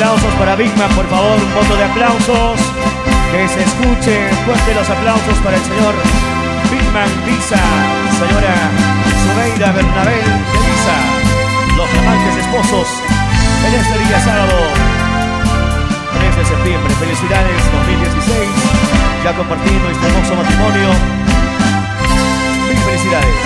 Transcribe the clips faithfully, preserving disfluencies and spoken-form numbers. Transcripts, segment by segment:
aplausos para Big Man, por favor, un voto de aplausos. Que se escuche fuerte los aplausos para el señor Big Man Visa, señora Zubeida Bernabel de Visa, los amantes esposos en este día sábado tres de septiembre. Felicidades dos mil dieciséis, ya compartiendo este hermoso matrimonio. Mil felicidades.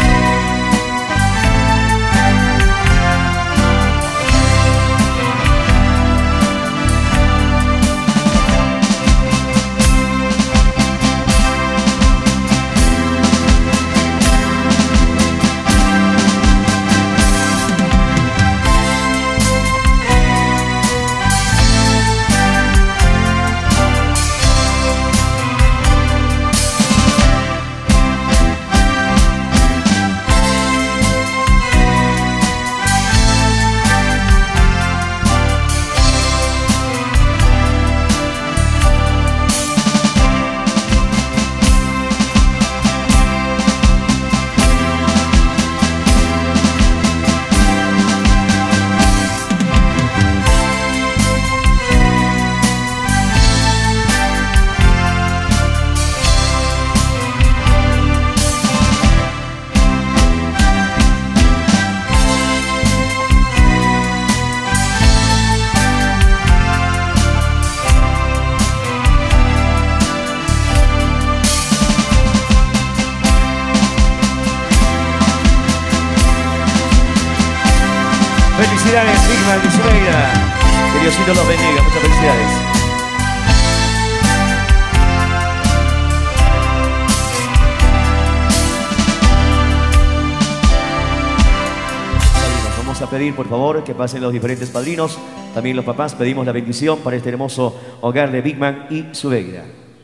Felicidades, Big Man y Zubeida. Que Diosito los bendiga. Muchas felicidades. Vamos a pedir, por favor, que pasen los diferentes padrinos. También los papás. Pedimos la bendición para este hermoso hogar de Big Man y Zubeida.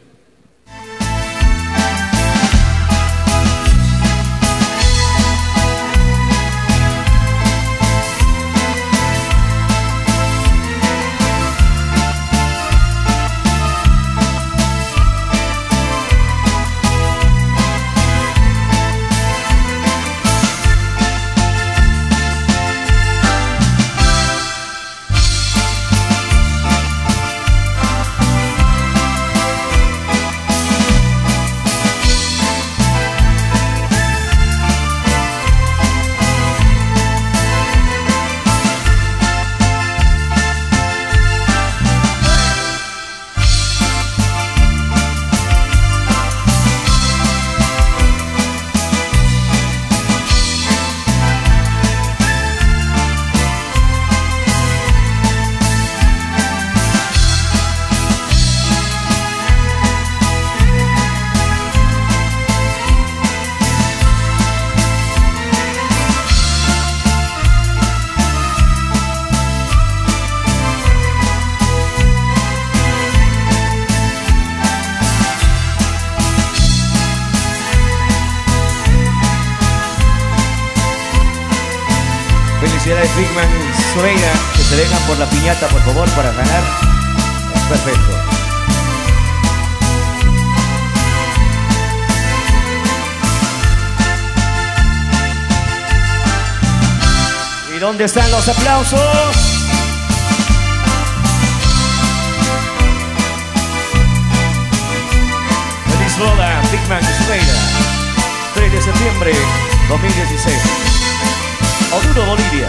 Felicidades, Big Man y Zubeida, que se vengan por la piñata, por favor, para ganar. Perfecto. ¿Y dónde están los aplausos? Feliz boda, Big Man y Zubeida. tres de septiembre dos mil dieciséis. Oruro, Bolivia.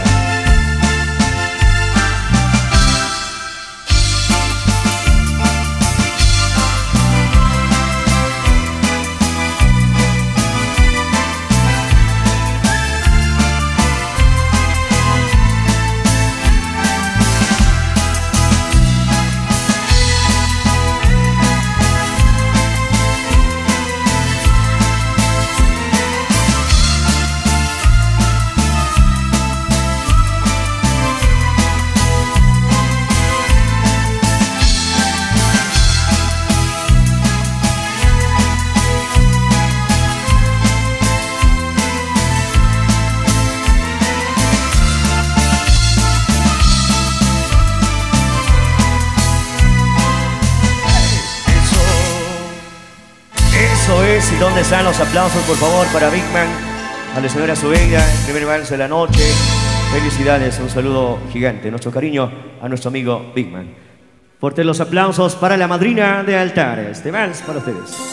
Eso es. ¿Y dónde están los aplausos, por favor, para Big Man, a la señora Zubeida, el primer vals de la noche? Felicidades, un saludo gigante, nuestro cariño a nuestro amigo Big Man. Fuertes los aplausos para la madrina de altares. Este vals para ustedes.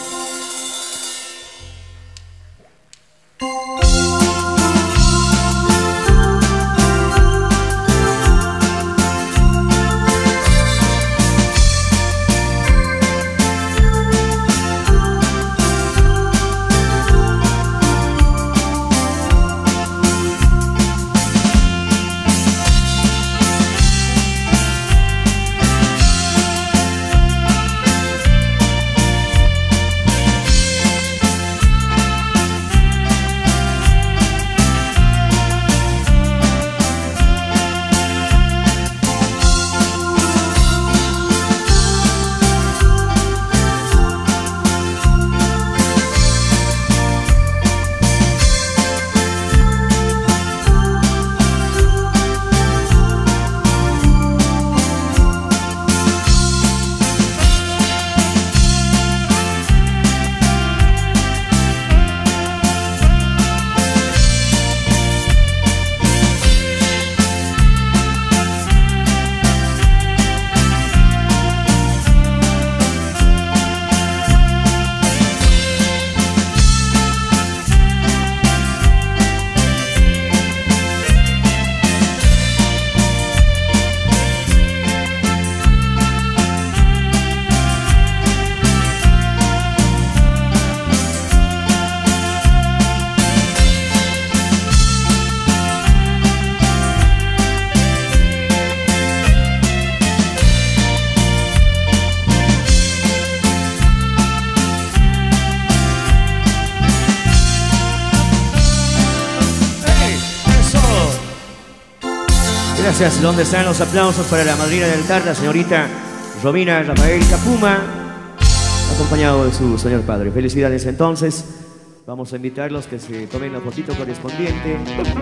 Gracias. ¿Dónde están los aplausos para la madrina del altar, la señorita Romina Rafael Capuma, acompañado de su señor padre? Felicidades entonces. Vamos a invitarlos que se tomen la fotito correspondiente.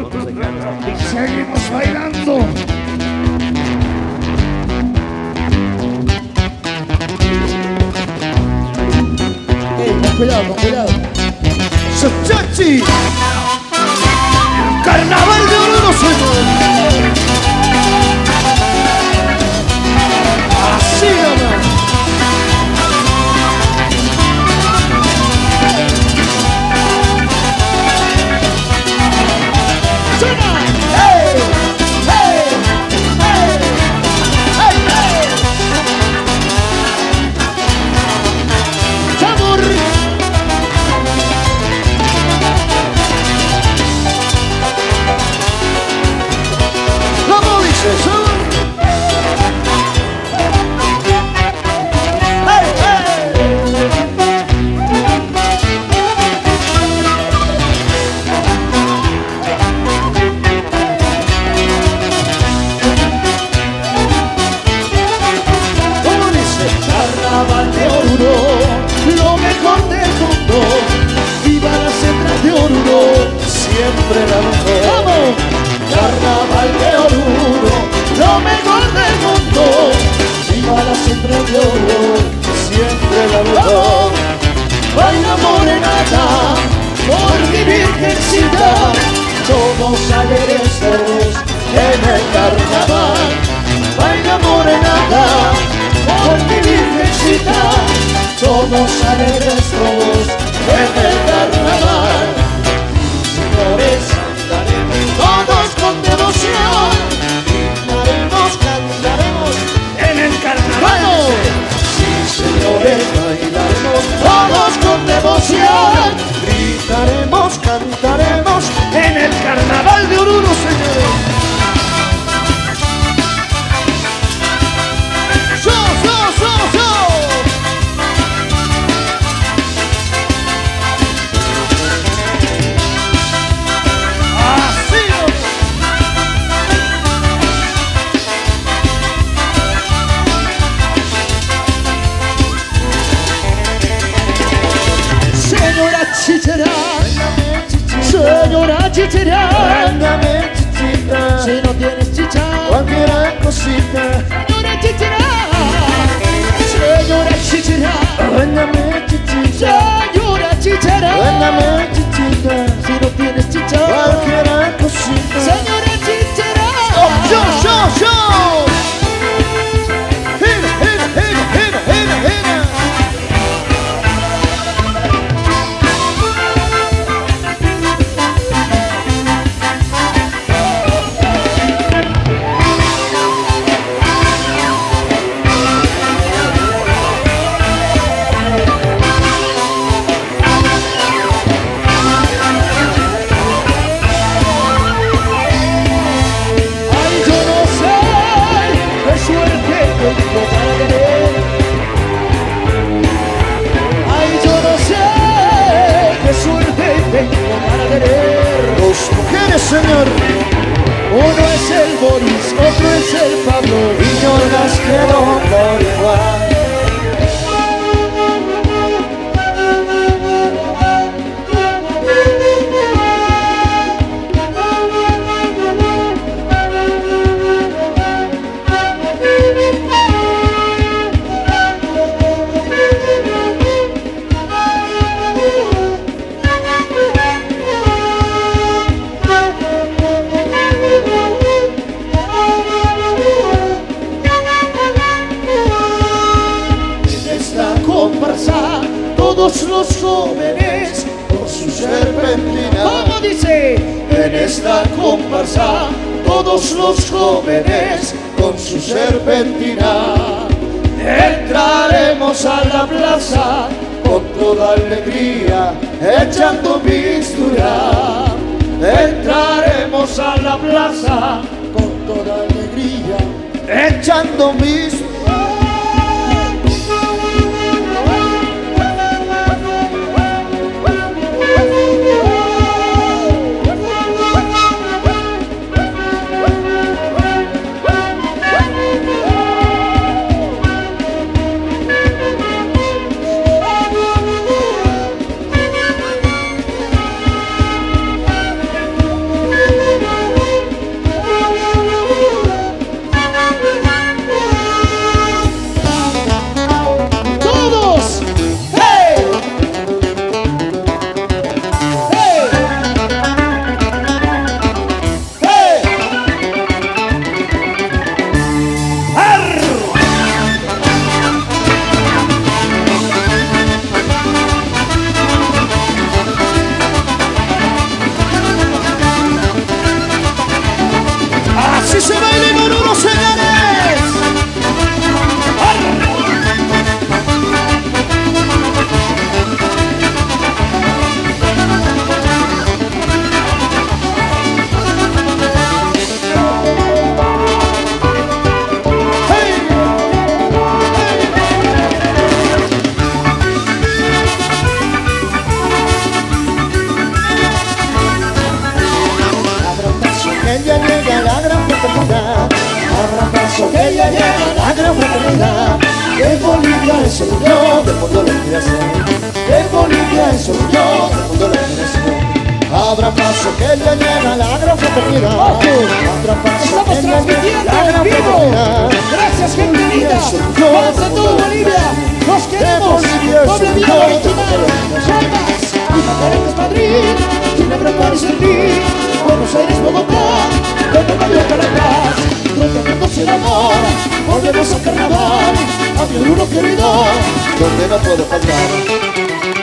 Seguimos bailando. Eh, con cuidado, con cuidado. ¡Sochachi! ¡Carnaval de Oruro, señor! Así nomás. ¡Suena! ¡Hey! ¡Hey! ¡Hey! ¡Hey! ¡Hey! ¡Sabor! ¿Cómo dices eso? Siempre la mejor. ¡Vamos! Carnaval de Oruro, lo mejor del mundo. Viva la siempre de Oruro, siempre la mejor. Baila morenata, por mi virgencita, somos alegres todos en el carnaval. Baila morenata, por mi virgencita, somos alegres todos en el carnaval. Señores, cantaremos todos con devoción, cantaremos, cantaremos en el carnaval. Sí, señores, bailaremos todos con devoción, gritaremos, cantaremos en el carnaval de Oruro, señores. ¡So, so, so, so! Chichera, señora chichera, si no tienes chicha, cualquier cosita. Señora chichera, señora chichera, señora chichera, si no tienes chicha, cualquier cosita. Señora chichera. Uno es el Boris, otro es el Pablo, y yo las quiero por igual. Todos los jóvenes con su serpentina. ¿Cómo dice? En esta comparsa todos los jóvenes con su serpentina. Entraremos a la plaza con toda alegría, echando mistura. Entraremos a la plaza con toda alegría, echando mistura. En Bolivia es el yo del mundo de la inspiración. En Bolivia es el yo del mundo de la inspiración. Abra paso que ya llega la gran fraternidad. Abra paso estamos que transmitiendo la gran en vivo. fraternidad. Gracias, gente linda. Vamos a todo Bolivia. Nos queremos. Doble vida original. Llamas. Buenos Madrid. Ginebra, París, Berlín. Buenos Aires, Bogotá. Donde Mayor Caracas. Tratamiento se enamora. Volvemos a carnaval. A mi Bruno querido, donde no puedo faltar.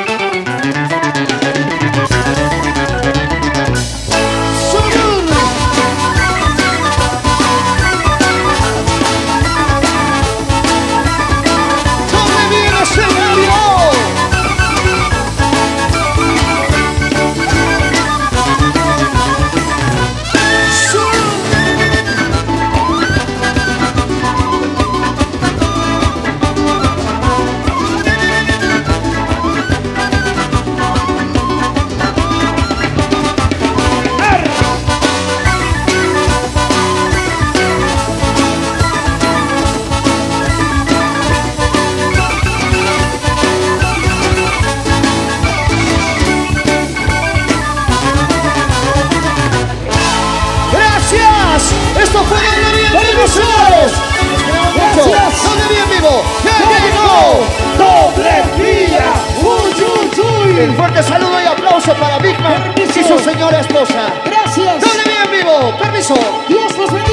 Esto fue Doble Vida en vivo, señores. Gracias. Doble Vida en vivo. ¡Ya llegó! Doble Vida. Uy, uy, uy. El fuerte saludo y aplauso para Big Man y su señora esposa. Gracias. Doble Vida en vivo. Permiso. Dios los bendiga.